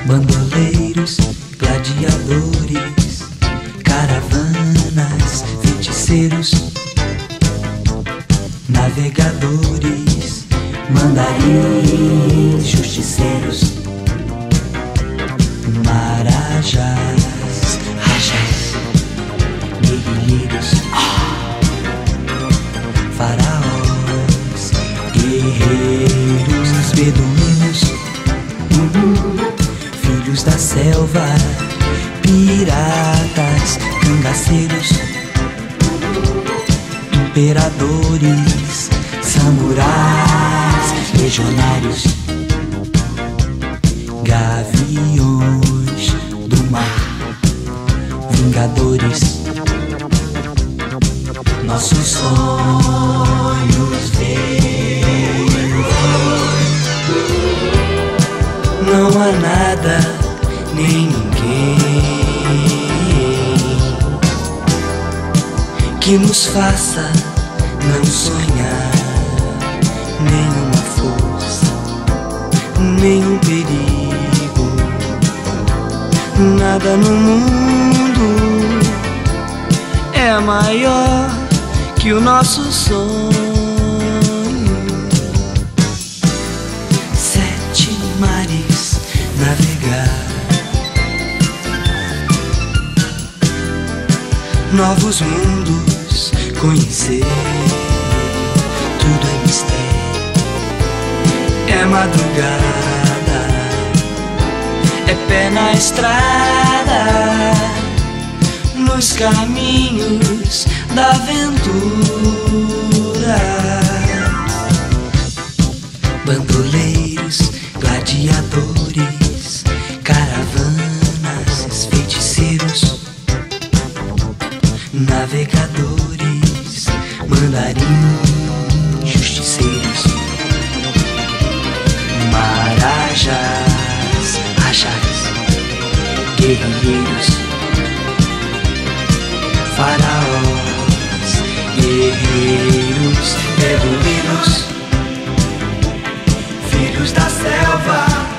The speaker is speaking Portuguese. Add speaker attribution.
Speaker 1: bandoleiros, gladiadores, caravanas, feiticeiros, navegadores, mandarins, justiceiros, marajás, rajás, guerrilheiros, faraós, guerreiros, beduínos, filhos da selva, piratas, cangaceiros, imperadores, samurais, legionários, gaviões do mar, vingadores, nossos sonhos veem. Não há nada nem ninguém que nos faça não sonhar. Nenhuma força, nenhum perigo, nada no mundo é maior que o nosso sonho. 7 mares navegar, novos mundos conhecer, tudo é mistério. É madrugada, é pé na estrada, nos caminhos da aventura. Bandoleiros, gladiadores, caravanas, feiticeiros, navegadores, mandarins, justiceiros, marajás, rajás, guerrilheiros, faraós, guerreiros, beduínos, filhos da selva,